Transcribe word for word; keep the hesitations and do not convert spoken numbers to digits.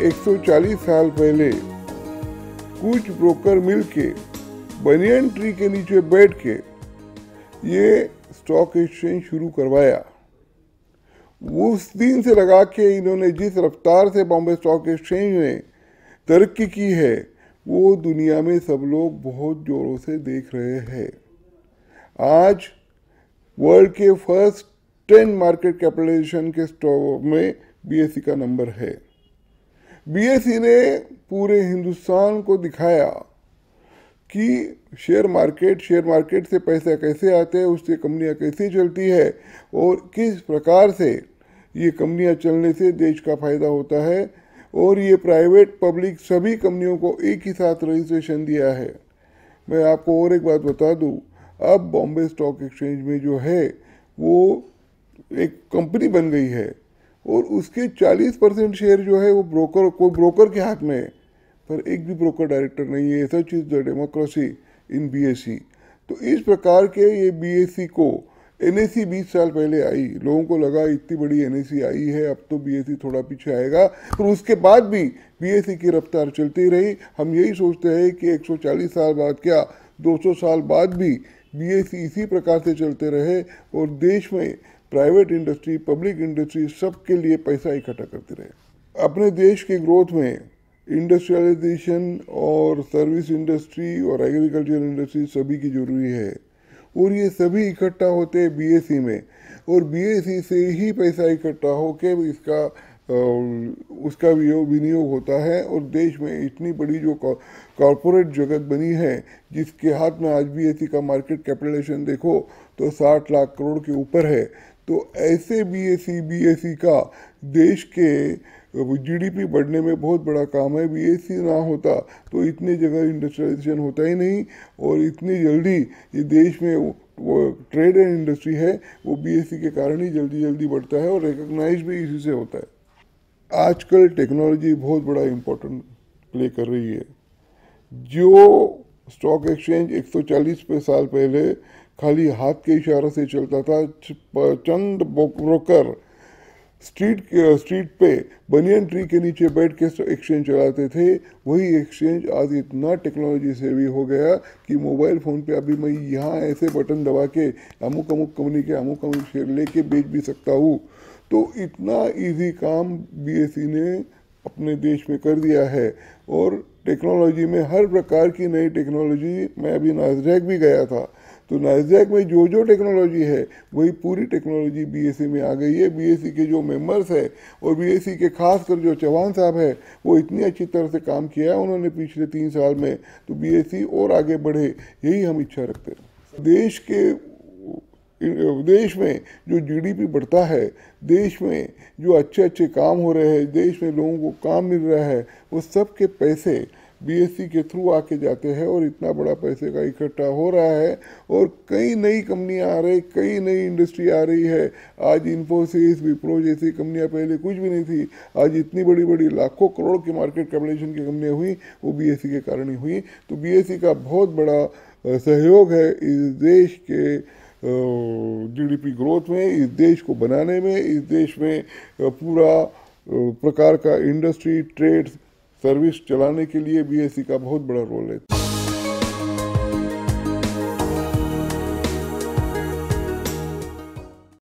एक सौ चालीस साल पहले कुछ ब्रोकर मिलके बनियन ट्री के नीचे बैठ के ये स्टॉक एक्सचेंज शुरू करवाया। उस दिन से लगा के इन्होंने जिस रफ्तार से बॉम्बे स्टॉक एक्सचेंज ने तरक्की की है वो दुनिया में सब लोग बहुत जोरों से देख रहे हैं। आज वर्ल्ड के फर्स्ट टेन मार्केट कैपिटलाइजेशन के स्टॉक में बीएसई का नंबर है। बीएसई ने पूरे हिंदुस्तान को दिखाया कि शेयर मार्केट शेयर मार्केट से पैसा कैसे आते हैं, उससे कंपनियां कैसे चलती है और किस प्रकार से ये कंपनियां चलने से देश का फायदा होता है। और ये प्राइवेट पब्लिक सभी कंपनियों को एक ही साथ रजिस्ट्रेशन दिया है। मैं आपको और एक बात बता दूं, अब बॉम्बे स्टॉक एक्सचेंज में जो है वो एक कंपनी बन गई है और उसके चालीस परसेंट शेयर जो है वो ब्रोकर कोई ब्रोकर के हाथ में है, पर एक भी ब्रोकर डायरेक्टर नहीं है। Such is the democracy in BSE. तो इस प्रकार के ये बीएसई को एनएसई बीस साल पहले आई, लोगों को लगा इतनी बड़ी एनएसई आई है अब तो बीएसई थोड़ा पीछे आएगा, पर उसके बाद भी बीएसई की रफ्तार चलती रही। हम यही सोचते हैं कि एक सौ चालीस साल बाद क्या दो सौ साल बाद भी बीएसई इसी प्रकार से चलते रहे और देश में प्राइवेट इंडस्ट्री पब्लिक इंडस्ट्री सबके लिए पैसा इकट्ठा करते रहे। अपने देश के ग्रोथ में इंडस्ट्रियलाइजेशन और सर्विस इंडस्ट्री और एग्रीकल्चर इंडस्ट्री सभी की जरूरी है और ये सभी इकट्ठा होते हैं बीएसई में और बीएसई से ही पैसा इकट्ठा होके इसका उसका विनियोग होता है। और देश में इतनी बड़ी जो कॉरपोरेट जगत बनी है जिसके हाथ में आज बीएसई का मार्केट कैपिटलाइजेशन देखो तो साठ लाख करोड़ के ऊपर है। तो ऐसे बीएसई बीएसई का देश के जीडीपी बढ़ने में बहुत बड़ा काम है। बीएसई ना होता तो इतनी जगह इंडस्ट्रियलाइजेशन होता ही नहीं और इतनी जल्दी ये देश में वो ट्रेड एंड इंडस्ट्री है वो बीएसई के कारण ही जल्दी जल्दी बढ़ता है और रिकॉग्नाइज भी इसी से होता है। आजकल टेक्नोलॉजी बहुत बड़ा इम्पोर्टेंट प्ले कर रही है। जो स्टॉक एक्सचेंज एक सौ चालीस साल पहले खाली हाथ के इशारे से चलता था, चंद ब्रोकर स्ट्रीट स्ट्रीट पे बनियन ट्री के नीचे बैठ के एक्सचेंज चलाते थे, वही एक्सचेंज आज इतना टेक्नोलॉजी से भी हो गया कि मोबाइल फ़ोन पे अभी मैं यहाँ ऐसे बटन दबा के अमुक अमुक कंपनी के अमुक अमुक शेयर लेके बेच भी सकता हूँ। तो इतना इजी काम बीएसई ने अपने देश में कर दिया है। और टेक्नोलॉजी में हर प्रकार की नई टेक्नोलॉजी, मैं अभी नास्डैक भी गया था तो नास्डैक में जो जो टेक्नोलॉजी है वही पूरी टेक्नोलॉजी बीएसई में आ गई है। बीएसई के जो मेंबर्स है और बीएसई के खास कर जो चौहान साहब है वो इतनी अच्छी तरह से काम किया है उन्होंने पिछले तीन साल में, तो बीएसई और आगे बढ़े यही हम इच्छा रखते हैं। देश के देश में जो जीडीपी बढ़ता है, देश में जो अच्छे अच्छे काम हो रहे हैं, देश में लोगों को काम मिल रहा है, वो सब के पैसे बीएसई के थ्रू आके जाते हैं और इतना बड़ा पैसे का इकट्ठा हो रहा है और कई नई कंपनियां आ रही, कई नई इंडस्ट्री आ रही है। आज इन्फोसिस विप्रो जैसी कंपनियां पहले कुछ भी नहीं थी, आज इतनी बड़ी बड़ी लाखों करोड़ की मार्केट कैपिटलाइजेशन की कंपनियां हुई वो बीएसई के कारण ही हुई। तो बीएसई का बहुत बड़ा सहयोग है इस देश के जीडीपी ग्रोथ में, इस देश को बनाने में, इस देश में पूरा प्रकार का इंडस्ट्री ट्रेड सर्विस चलाने के लिए बीएसई का बहुत बड़ा रोल है।